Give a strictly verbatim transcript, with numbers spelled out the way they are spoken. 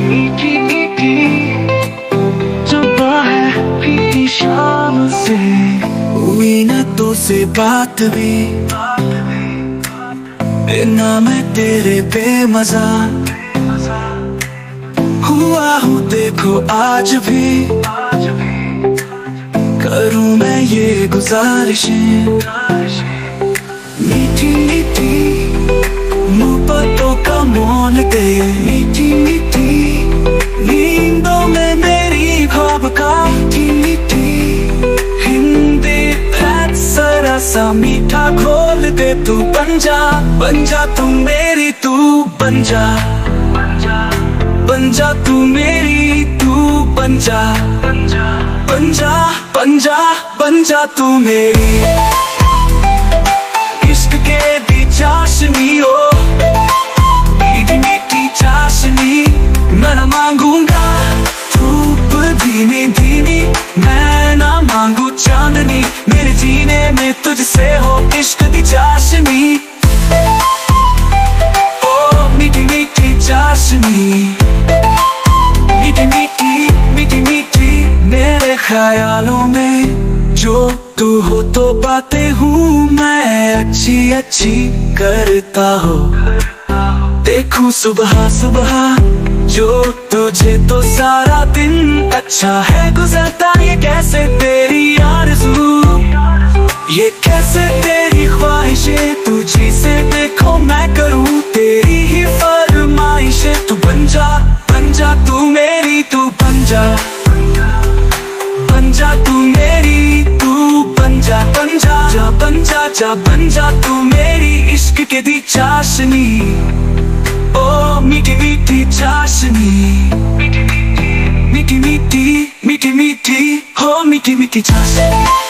मीठी मीठी जुबां है मीठी शाम से हुई न तो से बात भी बिना मैं तेरे बेमजा हुआ हूँ देखो आज भी करूँ मैं ये गुजारिशें मीठी मीठी मोहब्बतों का मौन दे मीठी मीठी नींदों में मेरी ख्वाब का मीठी मीठी हिंदी रात जरा सा मीठा खोल दे तू बन जा बन जा तू मेरी तू बन जा बन जा तू मेरी तू बन जा बन जा बन जा बन जा बन जा तू मेरी इश्क के दी चाशनी हो मीठी मीठी चाशनी मैं ना मांगूंगा धूप धीमी धीमी मैं ना मांगू चांदनी मेरे जीने में तुझसे हो इश्क दी चाशनी ओ मीठी मीठी चाशनी मीठी मीठी मीठी मीठी मेरे ख्यालों में जो तू हो तो बातें हूँ मैं अच्छी अच्छी करता हो देखूं सुबह सुबह जो तुझे तो सारा दिन अच्छा है गुजरता ये कैसे तेरी आरज़ू ये कैसे तेरी ख्वाहिशें तुझी से देखो मैं करूँ तेरी ही फरमाइशें तू बन जा बन जा तू मेरी तू बन जा बन जा तू मेरी तू बन जा बन जा जा बन जा जा बन जा तू मेरी इश्क के दी चाशनी ओ मीठी मीठी चाशनी मीठी मीठी मीठी मीठी हो मीठी मीठी चाशनी।